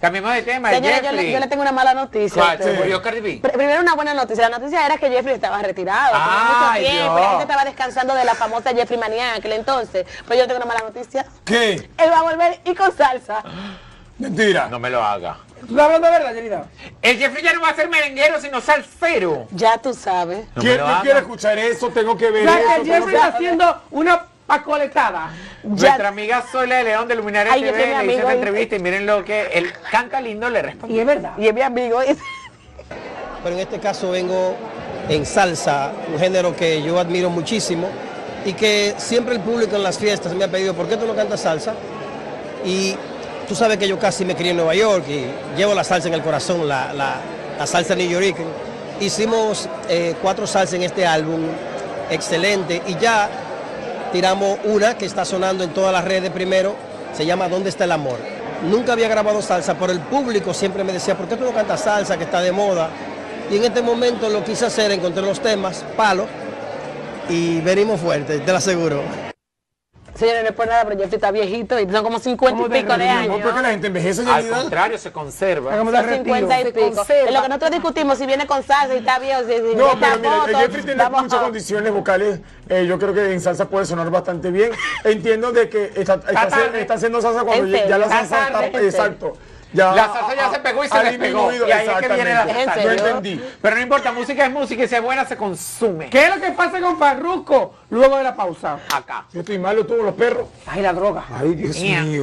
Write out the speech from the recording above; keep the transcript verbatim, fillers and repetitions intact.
Cambiemos de tema. Señora, yo le, yo le tengo una mala noticia. ¿Cuál? ¿Se murió Cardi B? Primero una buena noticia. La noticia era que Jeffrey estaba retirado. Ay, mucho tiempo. Dios. La gente estaba descansando de la famosa Jeffrey manía en aquel entonces. Pero yo tengo una mala noticia. ¿Qué? Él va a volver y con salsa. Mentira. No me lo haga. ¿Tú estás hablando de verdad, Yerida? El Jeffrey ya no va a ser merenguero, sino salsero. Ya tú sabes. No me ¿Quién lo me haga. quiere escuchar eso? Tengo que ver O sea, eso. que tengo Jeffrey que- está haciendo una pacoletada. Ya- Nuestra amiga Zoila de León de Luminaria Ay, T V Jeffrey, mi le hizo amigo, una y- entrevista y miren lo que él canta lindo, le Y respondió. es verdad. Y es mi amigo. Pero en este caso vengo en salsa, un género que yo admiro muchísimo y que siempre el público en las fiestas me ha pedido, ¿por qué tú no cantas salsa? Y tú sabes que yo casi me crié en Nueva York y llevo la salsa en el corazón, la, la, la salsa newyorika. Hicimos eh, cuatro salsas en este álbum, excelente, y ya tiramos una que está sonando en todas las redes primero, se llama ¿Dónde está el amor? Nunca había grabado salsa, pero el público siempre me decía, ¿por qué tú no cantas salsa, que está de moda? Y en este momento lo quise hacer, encontré los temas, palo, y venimos fuertes, te lo aseguro. Señores, no es por nada, pero Jeffrey está viejito y son como cincuenta y ¿Cómo de pico de retiro? años. No, porque la gente envejece, Al Yerida. contrario, se conserva. Hagamos de Son retiro. cincuenta y Se pico. conserva. Es lo que nosotros discutimos, si viene con salsa y está viejo, si, si No, está pero mira, foto, el Jeffrey tiene vamos muchas a- condiciones vocales. Eh, yo creo que en salsa puede sonar bastante bien. Entiendo de que está, está, Está haciendo, tarde. está haciendo salsa cuando En ya, ya la serio, salsa está tarde, está. en Exacto. Ya, La salsa ya se pegó y se ha despegó. disminuido, Y ahí es que viene la exactamente. salsa. No ¿En serio? entendí. Pero no importa, música es música y si es buena se consume. ¿Qué es lo que pasa con Farruko luego de la pausa? Acá. Yo estoy malo, tú, los perros. Ay, la droga. Ay, Dios Mía. mío.